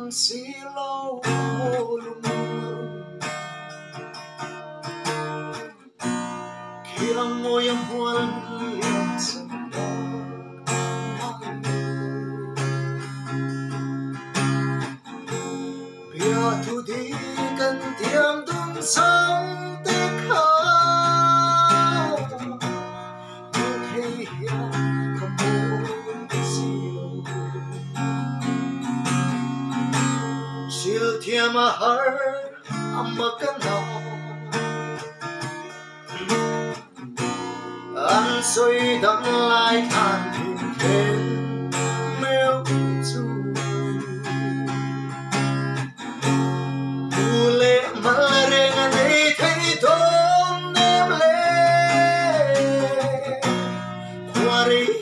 xí lâu lung kia ngồi muôn liang sân bia thu đi cần tiếng tung sóng tích khao như thế hiểu không muốn siêu siêu thiên mà har amma kan nào anh xoay đắm lại than thuyền thêm mêu chu mù lệ mà rèn anh ấy thấy thôn em lệ qua đi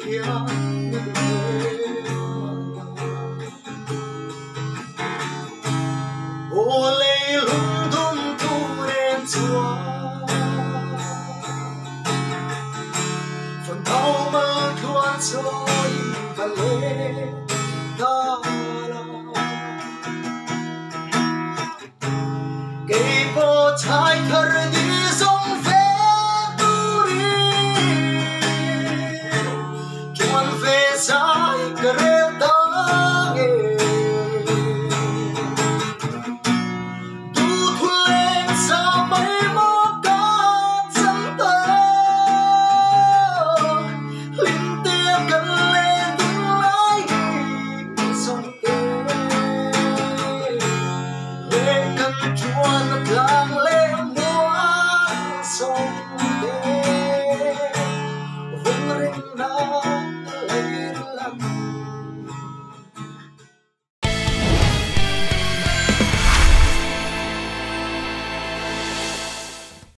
ô lệ lung tung tu đen chúa phần đau mơ thuan gió